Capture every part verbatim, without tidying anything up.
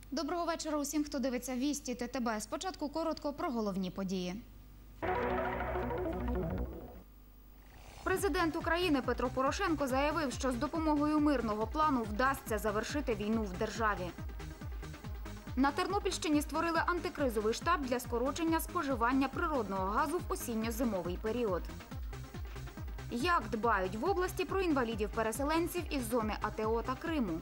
Доброго вечора усім, хто дивиться «Вісті ТТБ». Спочатку коротко про головні події. Президент України Петро Порошенко заявив, що з допомогою мирного плану вдасться завершити війну в державі. На Тернопільщині створили антикризовий штаб для скорочення споживання природного газу в осінньо-зимовий період. Як дбають в області про інвалідів-переселенців із зони АТО та Криму?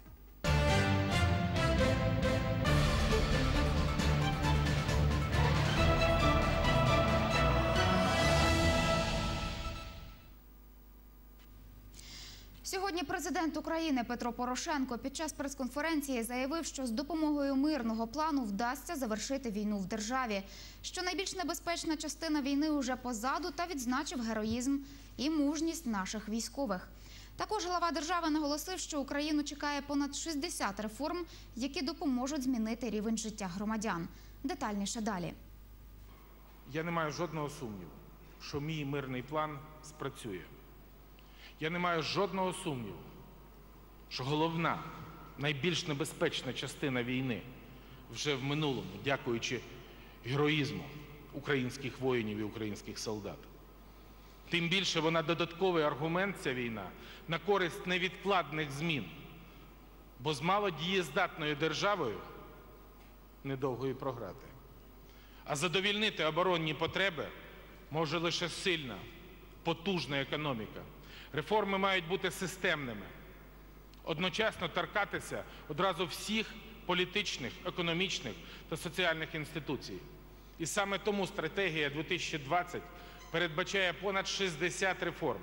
Сьогодні президент України Петро Порошенко під час прес-конференції заявив, що з допомогою мирного плану вдасться завершити війну в державі, що найбільш небезпечна частина війни уже позаду, та відзначив героїзм і мужність наших військових. Також глава держави наголосив, що Україну чекає понад шістдесят реформ, які допоможуть змінити рівень життя громадян. Детальніше далі. Я не маю жодного сумніву, що мій мирний план спрацює. Я не маю жодного сумніву, що головна, найбільш небезпечна частина війни вже в минулому, дякуючи героїзму українських воїнів і українських солдат. Тим більше вона додатковий аргумент, ця війна, на користь невідкладних змін, бо з малодієздатною державою недовго і програти. А задовільнити оборонні потреби може лише сильна, потужна економіка. Реформи мають бути системними, одночасно торкатися одразу всіх політичних, економічних та соціальних інституцій. І саме тому стратегія дві тисячі двадцять передбачає понад шістдесят реформ.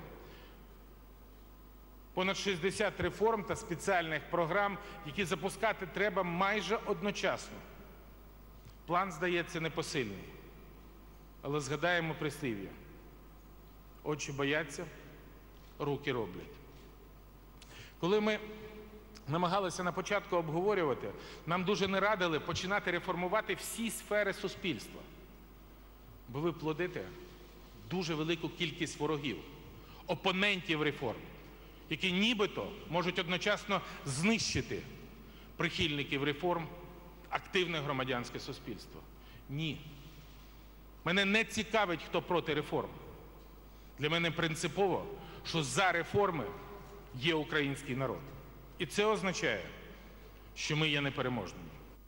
Понад шістдесят реформ та спеціальних програм, які запускати треба майже одночасно. План, здається, непосильний, але згадаємо прислів'я: очі бояться, руки роблять. Коли ми намагалися на початку обговорювати, нам дуже не радили починати реформувати всі сфери суспільства, бо ви плодите дуже велику кількість ворогів, опонентів реформ, які нібито можуть одночасно знищити прихильників реформ, активне громадянське суспільство. Ні. Мене не цікавить, хто проти реформ. Для мене принципово, що за реформи є український народ. І це означає, що ми є непереможними.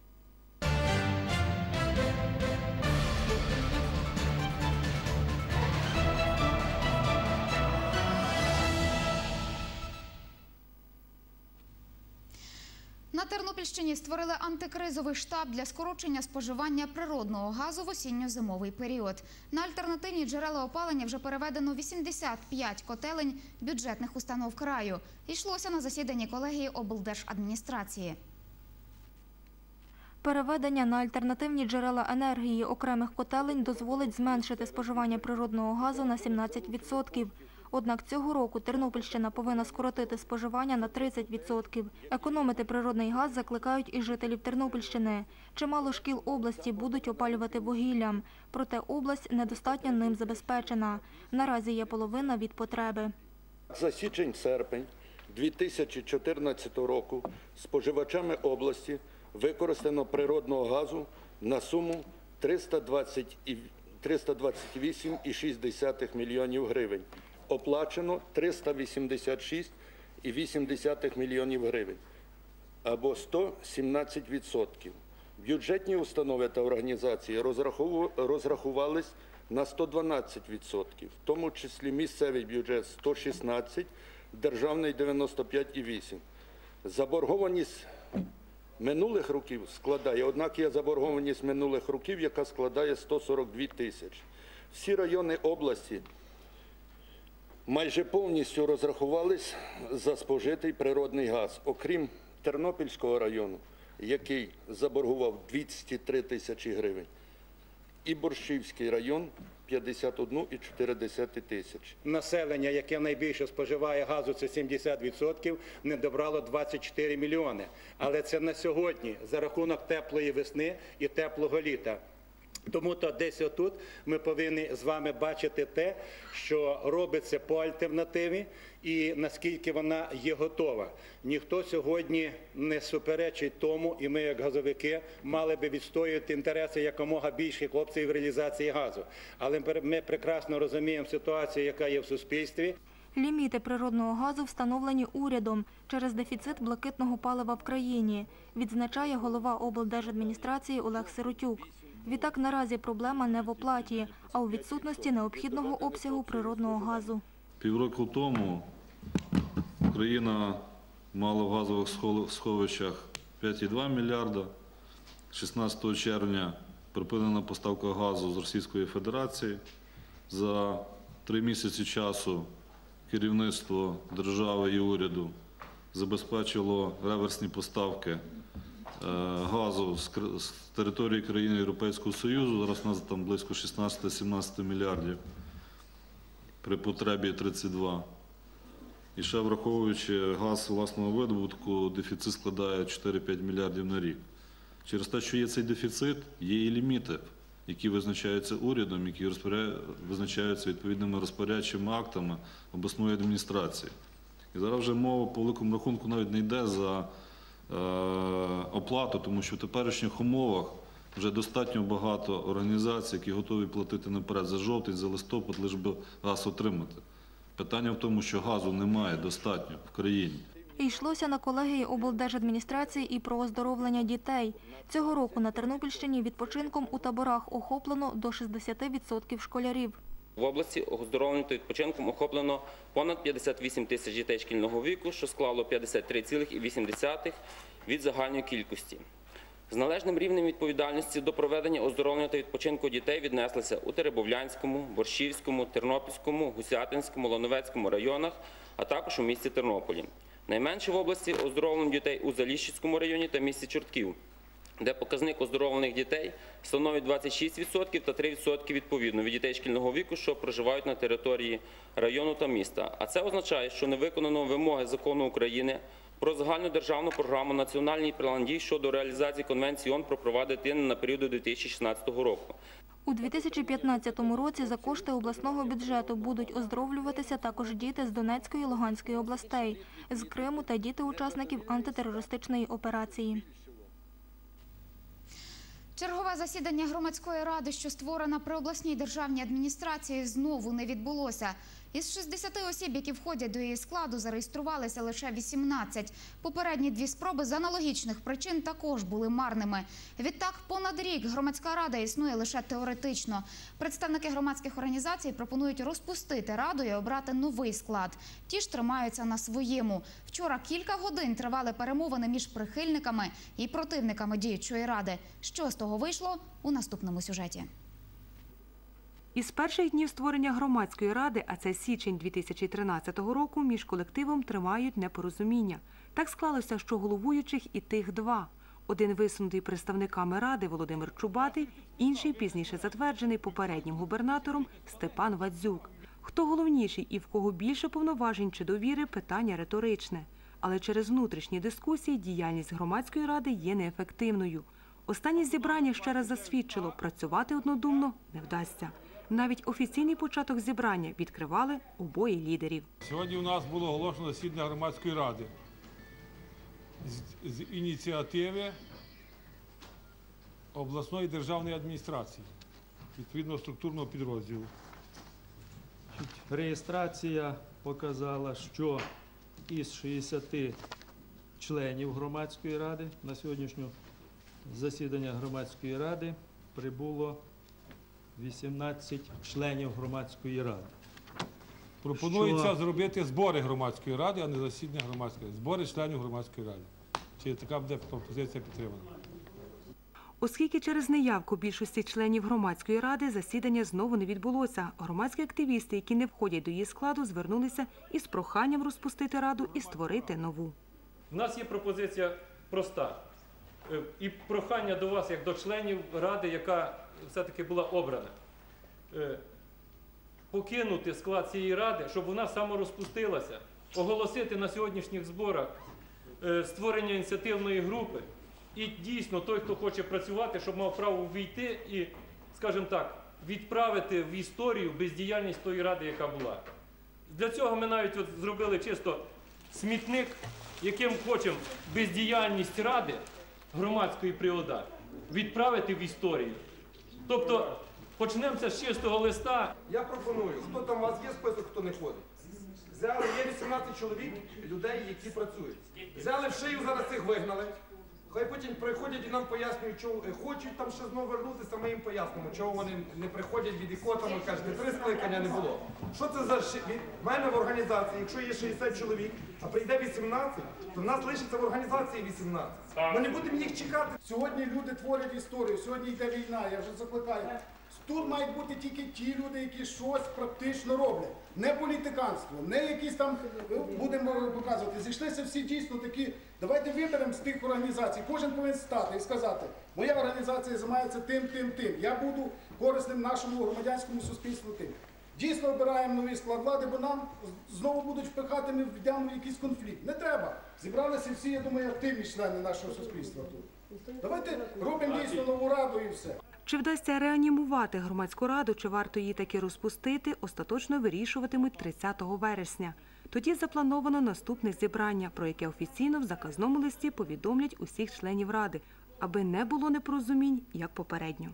На Тернопільщині створили антикризовий штаб для скорочення споживання природного газу в осінньо-зимовий період. На альтернативні джерела опалення вже переведено вісімдесят п'ять котелень бюджетних установ краю. Йшлося на засіданні колегії облдержадміністрації. Переведення на альтернативні джерела енергії окремих котелень дозволить зменшити споживання природного газу на сімнадцять відсотків. Однак цього року Тернопільщина повинна скоротити споживання на тридцять відсотків. Економити природний газ закликають і жителів Тернопільщини. Чимало шкіл області будуть опалювати вугіллям, проте область недостатньо ним забезпечена. Наразі є половина від потреби. За січень-серпень дві тисячі чотирнадцятого року споживачами області використано природного газу на суму триста двадцять вісім цілих шість десятих мільйонів гривень. Оплачено триста вісімдесят шість цілих вісім десятих мільйонів гривень, або сто сімнадцять відсотків. Бюджетні установи та організації розрахувались на сто дванадцять відсотків, в тому числі місцевий бюджет сто шістнадцять, державний дев'яносто п'ять цілих вісім. Заборгованість минулих років складає, однак є заборгованість минулих років, яка складає сто сорок дві тисячі. Всі райони області майже повністю розрахувались за спожитий природний газ, окрім Тернопільського району, який заборгував двісті три тисячі гривень, і Борщівський район – п'ятдесят одну цілих чотири десятих тисячі. Населення, яке найбільше споживає газу, це сімдесят відсотків, не добрало двадцять чотири мільйони. Але це на сьогодні за рахунок теплої весни і теплого літа. Тому то десь отут ми повинні з вами бачити те, що робиться по альтернативі і наскільки вона є готова. Ніхто сьогодні не суперечить тому, і ми, як газовики, мали би відстоювати інтереси якомога більших опцій в реалізації газу. Але ми прекрасно розуміємо ситуацію, яка є в суспільстві. Ліміти природного газу встановлені урядом через дефіцит блакитного палива в країні, відзначає голова облдержадміністрації Олег Сиротюк. Відтак, наразі проблема не в оплаті, а у відсутності необхідного обсягу природного газу. Півроку тому Україна мала в газових сховищах п'ять цілих два мільярда. шістнадцятого червня припинена поставка газу з Російської Федерації. За три місяці часу керівництво держави і уряду забезпечило реверсні поставки газу з території країн Європейського Союзу. Зараз у нас там близько шістнадцять-сімнадцять мільярдів, при потребі тридцять два. І ще враховуючи газ власного видобутку, дефіцит складає чотири-п'ять мільярдів на рік. Через те, що є цей дефіцит, є і ліміти, які визначаються урядом, які визначаються відповідними розпорядчими актами обласної адміністрації. І зараз вже мова по великому рахунку навіть не йде за оплату, тому що в теперішніх умовах вже достатньо багато організацій, які готові платити наперед за жовтень, за листопад, лише би газ отримати. Питання в тому, що газу немає достатньо в країні. І йшлося на колегії облдержадміністрації і про оздоровлення дітей. Цього року на Тернопільщині відпочинком у таборах охоплено до шістдесят відсотків школярів. В області оздоровленням та відпочинком охоплено понад п'ятдесят вісім тисяч дітей шкільного віку, що склало п'ятдесят три цілих вісім десятих відсотка від загальної кількості. З належним рівнем відповідальності до проведення оздоровлення та відпочинку дітей віднеслися у Теребовлянському, Борщівському, Тернопільському, Гусятинському, Лановецькому районах, а також у місті Тернополі. Найменше в області оздоровлено дітей у Заліщицькому районі та місті Чортків, де показник оздоровлених дітей становить двадцять шість відсотків та три відсотки відповідно від дітей шкільного віку, що проживають на території району та міста. А це означає, що не виконано вимоги Закону України про загальнодержавну програму «Національний план дій» щодо реалізації Конвенції ООН про права дитини на період до дві тисячі шістнадцятого року. У дві тисячі п'ятнадцятому році за кошти обласного бюджету будуть оздоровлюватися також діти з Донецької і Луганської областей, з Криму та діти учасників антитерористичної операції. Чергове засідання громадської ради, що створена при обласній державній адміністрації, знову не відбулося. Із шістдесяти осіб, які входять до її складу, зареєструвалися лише вісімнадцять. Попередні дві спроби з аналогічних причин також були марними. Відтак, понад рік громадська рада існує лише теоретично. Представники громадських організацій пропонують розпустити раду і обрати новий склад. Ті ж тримаються на своєму. Вчора кілька годин тривали перемовини між прихильниками і противниками діючої ради. Що з того вийшло – у наступному сюжеті. Із перших днів створення громадської ради, а це січень дві тисячі тринадцятого року, між колективом тримають непорозуміння. Так склалося, що головуючих і тих два. Один висунутий представниками ради Володимир Чубатий, інший пізніше затверджений попереднім губернатором Степан Вадзюк. Хто головніший і в кого більше повноважень чи довіри – питання риторичне. Але через внутрішні дискусії діяльність громадської ради є неефективною. Останнє зібрання ще раз засвідчило – працювати однодумно не вдасться. Навіть офіційний початок зібрання відкривали обоє лідерів. Сьогодні у нас було оголошено засідання громадської ради з, з ініціативи обласної державної адміністрації, відповідного структурного підрозділу. Реєстрація показала, що із шістдесяти членів громадської ради на сьогоднішнє засідання громадської ради прибуло вісімнадцять членів громадської ради. Пропонується Що? зробити збори громадської ради, а не засідання громадської ради. Збори членів громадської ради. Чи така буде пропозиція підтримана? Оскільки через неявку більшості членів громадської ради засідання знову не відбулося, громадські активісти, які не входять до її складу, звернулися із проханням розпустити раду і створити нову. У нас є пропозиція проста. І прохання до вас, як до членів ради, яка все-таки була обрана. Покинути склад цієї ради, щоб вона саморозпустилася, оголосити на сьогоднішніх зборах створення ініціативної групи. І дійсно той, хто хоче працювати, щоб мав право ввійти і, скажімо так, відправити в історію бездіяльність тої ради, яка була. Для цього ми навіть от зробили чисто смітник, яким хочемо бездіяльність ради громадської при ОДА відправити в історію. Тобто почнемо це з чистого листа. Я пропоную, хто там у вас є список, хто не ходить. Взяли, є вісімнадцять чоловік, людей, які працюють. Взяли в шию, зараз цих вигнали. Хай потім приходять і нам пояснюють, що хочуть там ще знову вернутися, ми їм пояснимо, чого вони не приходять від ікотами, кажуть, не три скликання не було. Що це за ши... від мене в організації, якщо є шістдесят чоловік, а прийде вісімнадцять, то в нас лишиться в організації вісімнадцять. Ми не будемо їх чекати. Сьогодні люди творять історію, сьогодні йде війна, я вже закликаю. Тут мають бути тільки ті люди, які щось практично роблять. Не політиканство, не якісь там, будемо показувати. Зійшлися всі дійсно такі, давайте виберемо з тих організацій. Кожен повинен стати і сказати, моя організація займається тим, тим, тим. Я буду корисним нашому громадянському суспільству тим. Дійсно обираємо новий склад влади, бо нам знову будуть впихати, ми вдягнемо в якийсь конфлікт. Не треба. Зібралися всі, я думаю, активні члени нашого суспільства тут. Давайте робимо дійсно нову раду і все. Чи вдасться реанімувати громадську раду, чи варто її таки розпустити, остаточно вирішуватимуть тридцятого вересня. Тоді заплановано наступне зібрання, про яке офіційно в заказному листі повідомлять усіх членів ради, аби не було непорозумінь, як попередньо.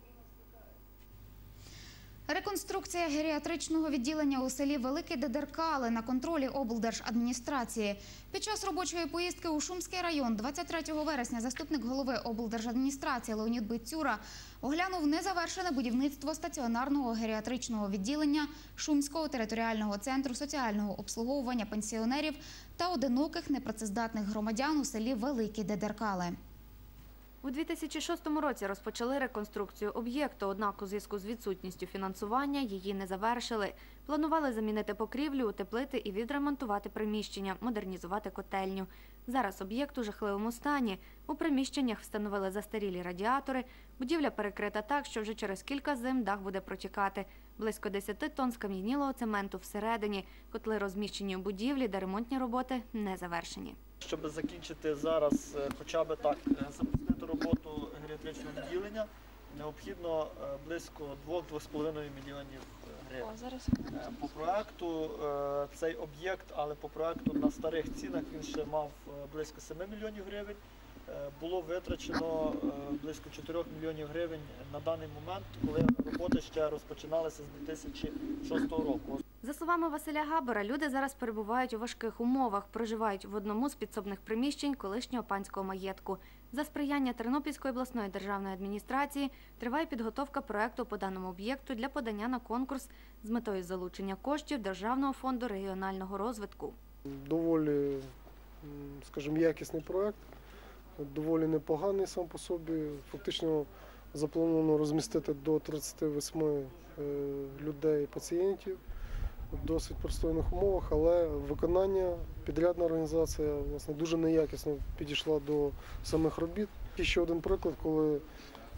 Реконструкція геріатричного відділення у селі Великі Дедеркали на контролі облдержадміністрації. Під час робочої поїздки у Шумський район двадцять третього вересня заступник голови облдержадміністрації Леонід Бицюра оглянув незавершене будівництво стаціонарного геріатричного відділення Шумського територіального центру соціального обслуговування пенсіонерів та одиноких непрацездатних громадян у селі Великі Дедеркали. У дві тисячі шостому році розпочали реконструкцію об'єкту, однак у зв'язку з відсутністю фінансування її не завершили. Планували замінити покрівлю, утеплити і відремонтувати приміщення, модернізувати котельню. Зараз об'єкт у жахливому стані. У приміщеннях встановили застарілі радіатори. Будівля перекрита так, що вже через кілька зим дах буде протікати. Близько десяти тонн скам'янілого цементу всередині. Котли розміщені у будівлі, де ремонтні роботи не завершені. Щоб закінчити зараз хоча б так, запустити роботу геріатричного відділення, необхідно близько двох-двох з половиною мільйонів гривень. По проекту цей об'єкт, але по проекту на старих цінах він ще мав близько семи мільйонів гривень. Було витрачено близько чотирьох мільйонів гривень на даний момент, коли роботи ще розпочиналися з дві тисячі шостого року. За словами Василя Габора, люди зараз перебувають у важких умовах, проживають в одному з підсобних приміщень колишнього панського маєтку. За сприяння Тернопільської обласної державної адміністрації триває підготовка проекту по даному об'єкту для подання на конкурс з метою залучення коштів Державного фонду регіонального розвитку. Доволі, скажімо, якісний проект, доволі непоганий сам по собі. Фактично заплановано розмістити до тридцяти восьми людей, пацієнтів. В досить пристойних умовах, але виконання, підрядна організація власне, дуже неякісно підійшла до самих робіт. І ще один приклад, коли е,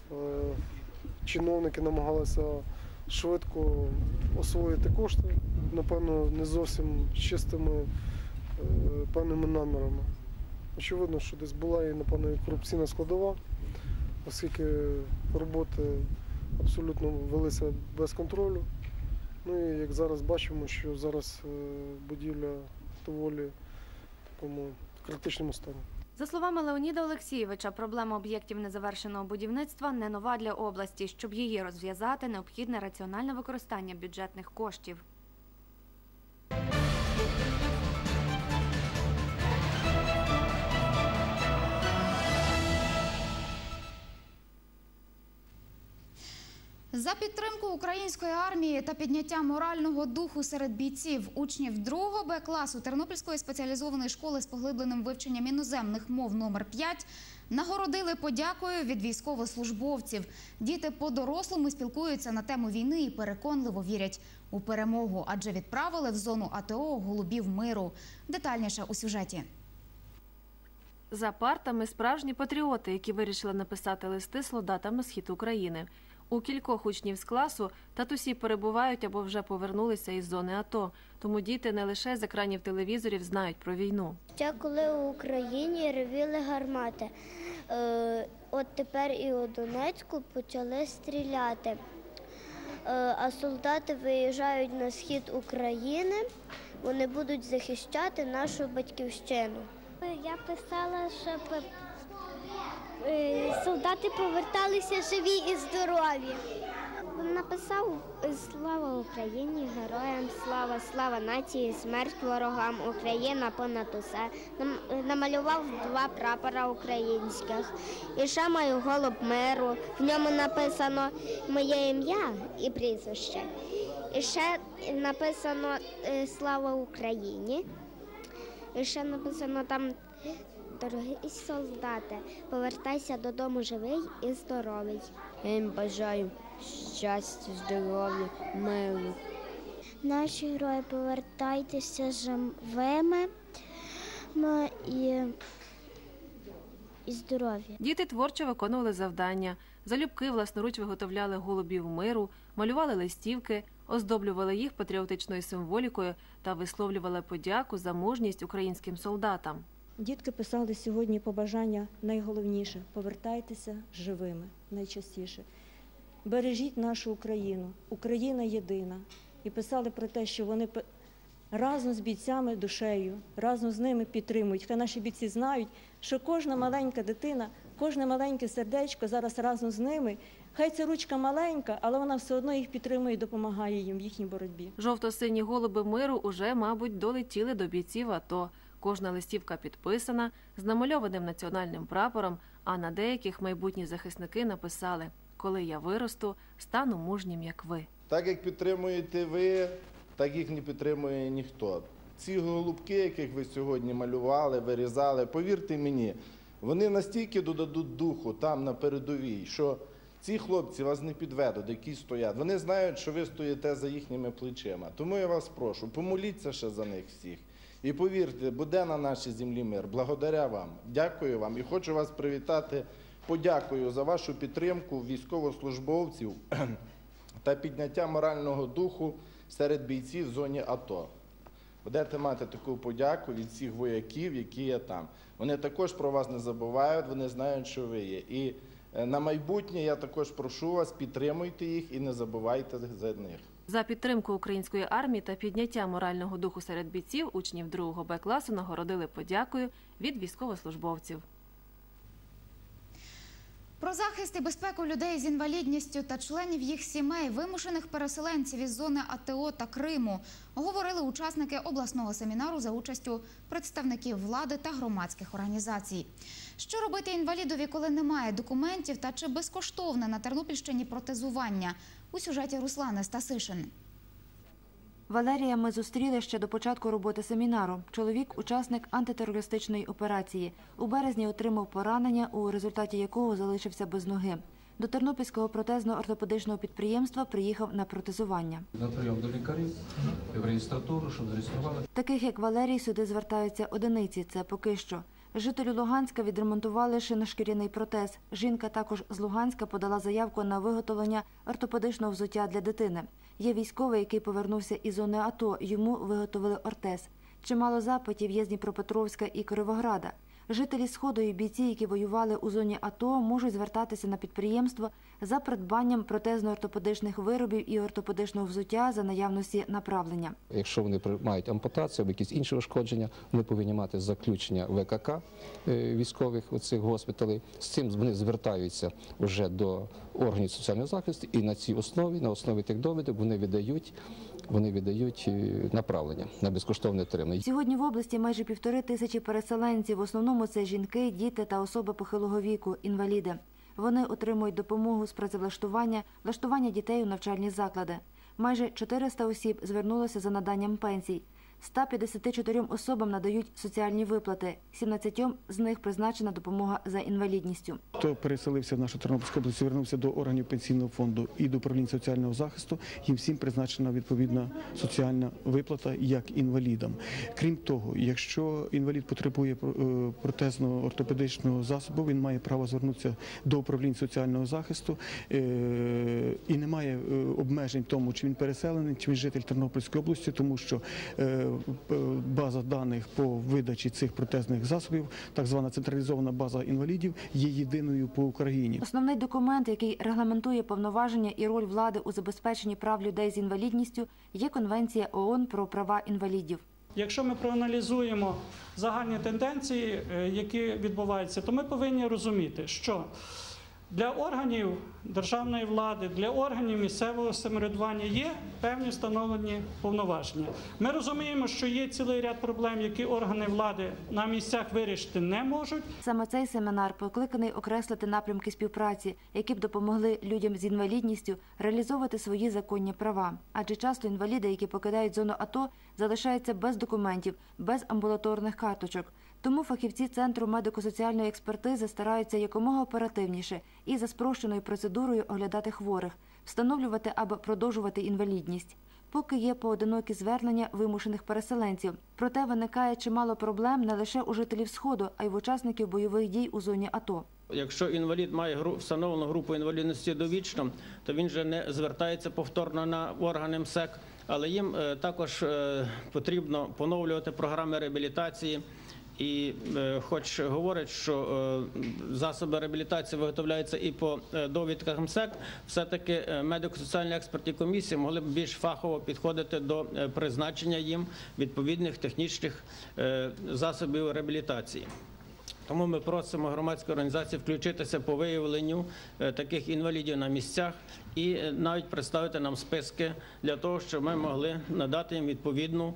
чиновники намагалися швидко освоїти кошти, напевно, не зовсім з чистими е, певними намірами. Очевидно, що десь була і, напевно, і корупційна складова, оскільки роботи абсолютно велися без контролю. Ну і як зараз бачимо, що зараз будівля доволі в такому критичному стані. За словами Леоніда Олексійовича, проблема об'єктів незавершеного будівництва не нова для області. Щоб її розв'язати, необхідне раціональне використання бюджетних коштів. За підтримку української армії та підняття морального духу серед бійців, учнів другого Б класу Тернопільської спеціалізованої школи з поглибленим вивченням іноземних мов номер п'ять нагородили подякою від військовослужбовців. Діти по-дорослому спілкуються на тему війни і переконливо вірять у перемогу, адже відправили в зону АТО голубів миру. Детальніше у сюжеті. За партами справжні патріоти, які вирішили написати листи солдатам на схід України. У кількох учнів з класу татусі перебувають або вже повернулися із зони АТО, тому діти не лише з екранів телевізорів знають про війну. Ще коли в Україні ревіли гармати, е, от тепер і у Донецьку почали стріляти, е, а солдати виїжджають на схід України, вони будуть захищати нашу батьківщину. Я писала, щоб солдати поверталися живі і здорові. Написав «Слава Україні, героям слава, слава нації, смерть ворогам, Україна понад усе». Намалював два прапора українських. І ще маю голуб миру, в ньому написано моє ім'я і прізвище. І ще написано «Слава Україні». І ще написано там «Дорогі солдати, повертайся додому живий і здоровий». Я їм бажаю щастя, здоров'я, миру. Наші герої, повертайтеся живими і, і здорові. Діти творчо виконували завдання. Залюбки власноруч виготовляли голубів миру, малювали листівки, оздоблювали їх патріотичною символікою та висловлювали подяку за мужність українським солдатам. Дітки писали сьогодні побажання найголовніше – повертайтеся живими найчастіше. Бережіть нашу Україну, Україна єдина. І писали про те, що вони разом з бійцями душею, разом з ними підтримують. Хай наші бійці знають, що кожна маленька дитина, кожне маленьке сердечко зараз разом з ними. Хай ця ручка маленька, але вона все одно їх підтримує і допомагає їм в їхній боротьбі. Жовто-сині голуби миру уже, мабуть, долетіли до бійців АТО. Кожна листівка підписана, з намальованим національним прапором, а на деяких майбутні захисники написали «Коли я виросту, стану мужнім, як ви». Так як підтримуєте ви, так їх не підтримує ніхто. Ці голубки, яких ви сьогодні малювали, вирізали, повірте мені, вони настільки додадуть духу там на передовій, що ці хлопці вас не підведуть, які стоять. Вони знають, що ви стоїте за їхніми плечима. Тому я вас прошу, помоліться ще за них всіх. І повірте, буде на нашій землі мир. Благодаря вам. Дякую вам. І хочу вас привітати. Подякую за вашу підтримку військовослужбовців та підняття морального духу серед бійців в зоні АТО. Будете мати таку подяку від всіх вояків, які є там. Вони також про вас не забувають, вони знають, що ви є. І на майбутнє я також прошу вас, підтримуйте їх і не забувайте за них. За підтримку української армії та підняття морального духу серед бійців учнів другого Б класу нагородили подякою від військовослужбовців. Про захист і безпеку людей з інвалідністю та членів їх сімей, вимушених переселенців із зони АТО та Криму, говорили учасники обласного семінару за участю представників влади та громадських організацій. Що робити інвалідові, коли немає документів, та чи безкоштовне на Тернопільщині протезування? У сюжеті Руслани Стасишин. Валерія ми зустріли ще до початку роботи семінару. Чоловік – учасник антитерористичної операції. У березні отримав поранення, у результаті якого залишився без ноги. До Тернопільського протезно-ортопедичного підприємства приїхав на протезування. На прийом до лікарів, в реєстратуру, щоб зареєстрували. Таких, як Валерій, сюди звертаються одиниці. Це поки що. Жителю Луганська відремонтували шиношкіряний протез. Жінка також з Луганська подала заявку на виготовлення ортопедичного взуття для дитини. Є військовий, який повернувся із зони АТО, йому виготовили ортез. Чимало запитів є з Дніпропетровська і Кировограда. Жителі Сходу і бійці, які воювали у зоні АТО, можуть звертатися на підприємство за придбанням протезно-ортопедичних виробів і ортопедичного взуття за наявності направлення. Якщо вони мають ампутацію або якісь інші ушкодження, вони повинні мати заключення В К К військових оцих госпіталей. З цим вони звертаються вже до органів соціального захисту і на цій основі, на основі тих довідок вони видають Вони видають направлення на безкоштовне отримання. Сьогодні в області майже півтори тисячі переселенців. В основному це жінки, діти та особи похилого віку, інваліди. Вони отримують допомогу з працевлаштування, влаштування дітей у навчальні заклади. Майже чотириста осіб звернулося за наданням пенсій. ста п'ятдесяти чотирьом особам надають соціальні виплати, сімнадцятьом з них призначена допомога за інвалідністю. Хто переселився в нашу Тернопільську область, звернувся до органів пенсійного фонду і до управління соціального захисту, їм всім призначена відповідна соціальна виплата як інвалідам. Крім того, якщо інвалід потребує протезного ортопедичного засобу, він має право звернутися до управління соціального захисту і немає обмежень в тому, чи він переселений, чи він житель Тернопільської області, тому що база даних по видачі цих протезних засобів, так звана централізована база інвалідів, є єдиною по Україні. Основний документ, який регламентує повноваження і роль влади у забезпеченні прав людей з інвалідністю, є Конвенція ООН про права інвалідів. Якщо ми проаналізуємо загальні тенденції, які відбуваються, то ми повинні розуміти, що для органів державної влади, для органів місцевого самоврядування є певні встановлені повноваження. Ми розуміємо, що є цілий ряд проблем, які органи влади на місцях вирішити не можуть. Саме цей семінар покликаний окреслити напрямки співпраці, які б допомогли людям з інвалідністю реалізовувати свої законні права. Адже часто інваліди, які покидають зону АТО, залишаються без документів, без амбулаторних карточок. Тому фахівці Центру медико-соціальної експертизи стараються якомога оперативніше і за спрощеною процедурою оглядати хворих, встановлювати або продовжувати інвалідність. Поки є поодинокі звернення вимушених переселенців. Проте виникає чимало проблем не лише у жителів Сходу, а й в учасників бойових дій у зоні АТО. Якщо інвалід має встановлену групу інвалідності довічно, то він же не звертається повторно на органи МСЕК, але їм також потрібно поновлювати програми реабілітації. І хоч говорять, що засоби реабілітації виготовляються і по довідках МСЕК, все-таки медико-соціальні експертні комісії могли б більш фахово підходити до призначення їм відповідних технічних засобів реабілітації. Тому ми просимо громадські організації включитися по виявленню таких інвалідів на місцях і навіть представити нам списки для того, щоб ми могли надати їм відповідну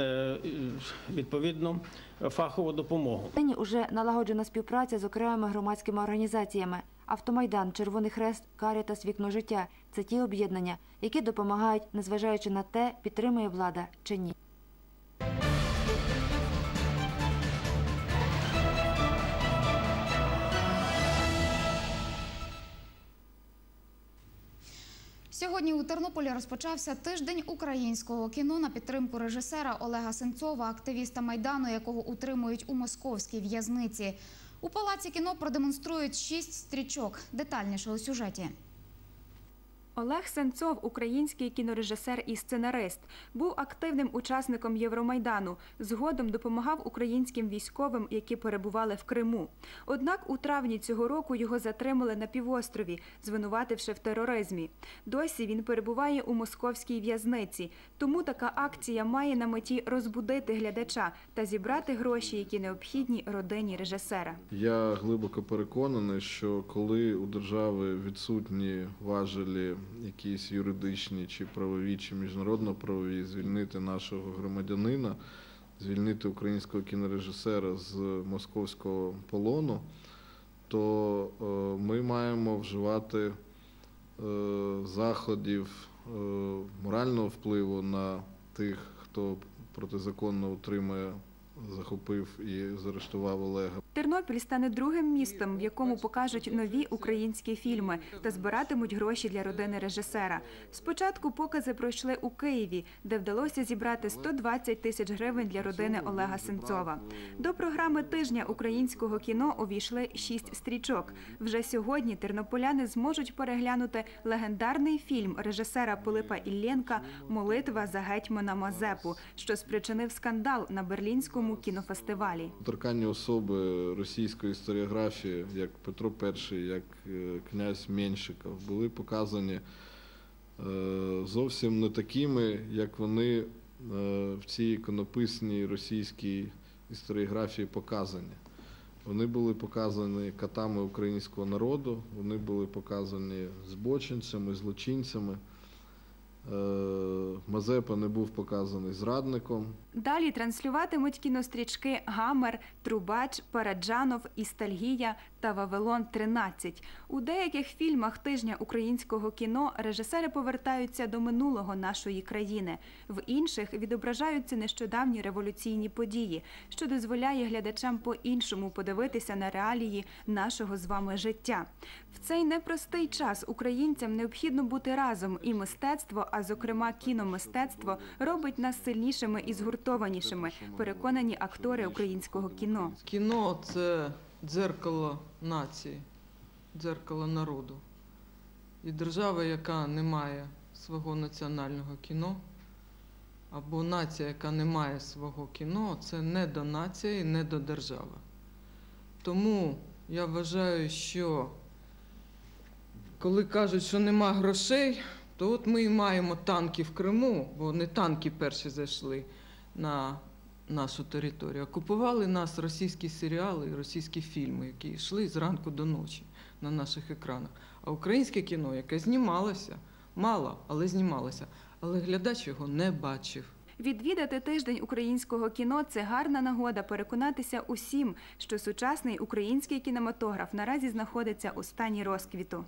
відповідну фахову допомогу. Нині уже налагоджена співпраця з окремими громадськими організаціями. Автомайдан, Червоний Хрест, Карітас, Вікно життя – це ті об'єднання, які допомагають, незважаючи на те, підтримує влада чи ні. Сьогодні у Тернополі розпочався тиждень українського кіно на підтримку режисера Олега Сенцова, активіста Майдану, якого утримують у московській в'язниці. У Палаці кіно продемонструють шість стрічок. Детальніше у сюжеті. Олег Сенцов – український кінорежисер і сценарист. Був активним учасником Євромайдану. Згодом допомагав українським військовим, які перебували в Криму. Однак у травні цього року його затримали на півострові, звинувативши в тероризмі. Досі він перебуває у московській в'язниці. Тому така акція має на меті розбудити глядача та зібрати гроші, які необхідні родині режисера. Я глибоко переконаний, що коли у держави відсутні важелі якісь юридичні чи правові, чи міжнародно-правові, звільнити нашого громадянина, звільнити українського кінорежисера з московського полону, то ми маємо вживати заходів морального впливу на тих, хто протизаконно утримує, захопив і заарештував Олега. Тернопіль стане другим містом, в якому покажуть нові українські фільми та збиратимуть гроші для родини режисера. Спочатку покази пройшли у Києві, де вдалося зібрати сто двадцять тисяч гривень для родини Олега Сенцова. До програми тижня українського кіно увійшли шість стрічок. Вже сьогодні тернополяни зможуть переглянути легендарний фільм режисера Пилипа Іллєнка «Молитва за гетьмана Мазепу», що спричинив скандал на Берлінському кінофестивалі. Торканні особи російської історіографії, як Петро І, як князь Меншиков, були показані зовсім не такими, як вони в цій іконописній російській історіографії показані. Вони були показані катами українського народу, вони були показані збочинцями, злочинцями. Мазепа не був показаний зрадником. Далі транслюватимуть кінострічки «Гамер», «Трубач», «Параджанов», «Істальгія» та «Вавилон тринадцять». У деяких фільмах тижня українського кіно режисери повертаються до минулого нашої країни. В інших відображаються нещодавні революційні події, що дозволяє глядачам по-іншому подивитися на реалії нашого з вами життя. В цей непростий час українцям необхідно бути разом, і мистецтво, а зокрема кіномистецтво, робить нас сильнішими і згуртованішими, переконані актори українського кіно. Кіно – це дзеркало нації, дзеркало народу. І держава, яка не має свого національного кіно, або нація, яка не має свого кіно, це не до нації, не до держави. Тому я вважаю, що коли кажуть, що нема грошей, то от ми і маємо танки в Криму, бо не танки перші зайшли на нашу територію, а купували нас російські серіали і російські фільми, які йшли зранку до ночі на наших екранах. А українське кіно, яке знімалося, мало, але знімалося, але глядач його не бачив. Відвідати тиждень українського кіно – це гарна нагода переконатися усім, що сучасний український кінематограф наразі знаходиться у стані розквіту.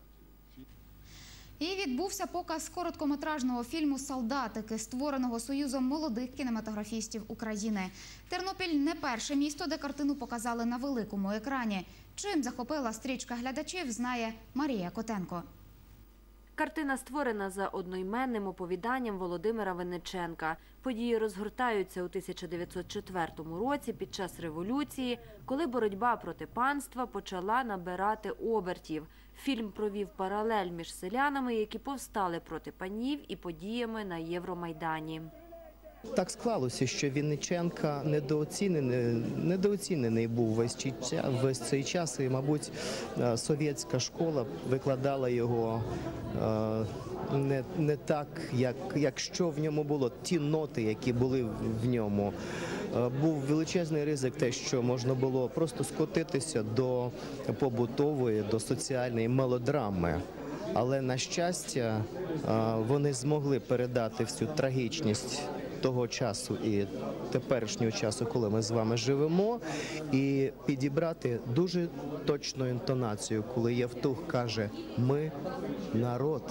І відбувся показ короткометражного фільму «Солдатики», створеного Союзом молодих кінематографістів України. Тернопіль – не перше місто, де картину показали на великому екрані. Чим захопила стрічка глядачів, знає Марія Котенко. Картина створена за одноіменним оповіданням Володимира Винниченка. Події розгортаються у тисяча дев'ятсот четвертому році під час революції, коли боротьба проти панства почала набирати обертів. Фільм провів паралель між селянами, які повстали проти панів, і подіями на Євромайдані. Так склалося, що Винниченка недооцінений, недооцінений був весь, весь цей час, і, мабуть, совєтська школа викладала його не, не так, як, як що в ньому було, ті ноти, які були в ньому. Був величезний ризик те, що можна було просто скотитися до побутової, до соціальної мелодрами. Але, на щастя, вони змогли передати всю трагічність того часу і теперішнього часу, коли ми з вами живемо, і підібрати дуже точну інтонацію, коли Євтух каже «ми – народ».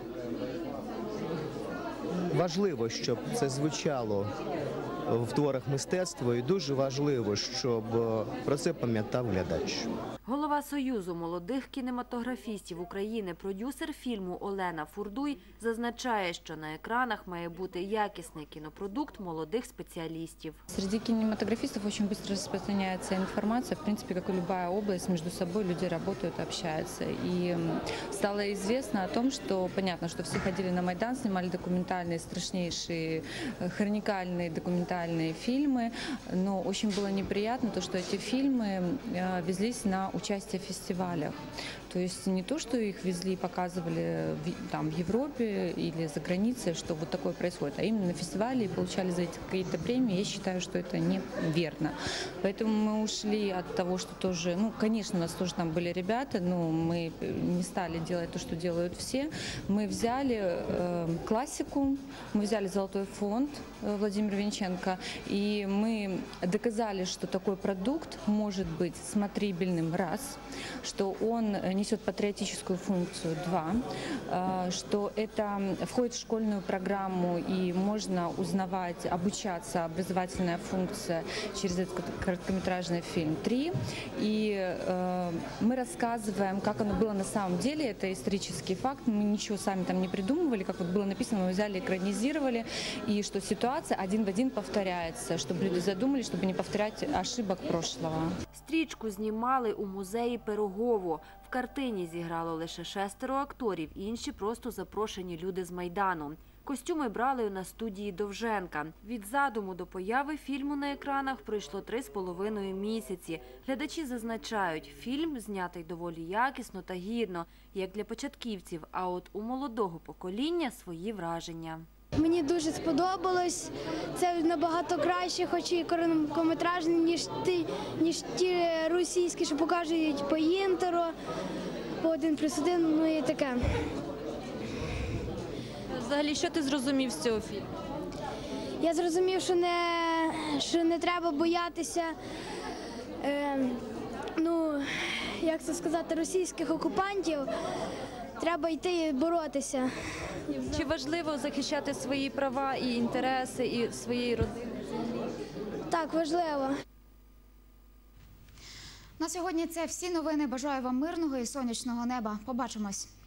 Важливо, щоб це звучало в творах мистецтва, і дуже важливо, щоб про це пам'ятав глядач. Голова Союзу молодих кінематографістів України, продюсер фільму Олена Фурдуй зазначає, що на екранах має бути якісний кінопродукт молодих спеціалістів. Среди кинематографистов очень быстро распространяется информация, в принципе, как и любая область, между собой люди работают, общаются. И стало известно о том, что понятно, что все ходили на Майдан, снимали документальные, страшнейшие, хроникальные документальные фильмы, но очень было неприятно то, что эти фильмы везлись на участие в фестивалях. То есть не то, что их везли и показывали в, там, в Европе или за границей, что вот такое происходит, а именно на фестивале и получали за эти какие-то премии. Я считаю, что это неверно. Поэтому мы ушли от того, что тоже, ну, конечно, у нас тоже там были ребята, но мы не стали делать то, что делают все. Мы взяли э, классику, мы взяли «Золотой фонд» Владимира Винниченко, и мы доказали, что такой продукт может быть смотрибельным, раз, что он несет патриотическую функцию, два, что это входит в школьную программу и можно узнавать, обучаться, образовательная функция через этот короткометражный фильм, три. И мы рассказываем, как оно было на самом деле, это исторический факт, мы ничего сами там не придумывали, как вот было написано, мы взяли, экранизировали, и что ситуация один в один повторяется, чтобы люди задумались, чтобы не повторять ошибок прошлого. Стрічку знімали у музеї Пирогово. В картині зіграло лише шестеро акторів, інші просто запрошені люди з Майдану. Костюми брали на студії Довженка. Від задуму до появи фільму на екранах пройшло три з половиною місяці. Глядачі зазначають, фільм знятий доволі якісно та гідно, як для початківців, а от у молодого покоління свої враження. Мені дуже сподобалось. Це набагато краще, хоч і короткометражний, ніж ті, ніж ті російські, що покажуть по інтеру, по один плюс один, ну і таке. Взагалі, що ти зрозумів з цього фільму? Я зрозумів, що не, що не треба боятися, е, ну, як це сказати, російських окупантів. Треба йти і боротися. Чи важливо захищати свої права і інтереси і своєї родини? Так, важливо. На сьогодні це всі новини. Бажаю вам мирного і сонячного неба. Побачимось.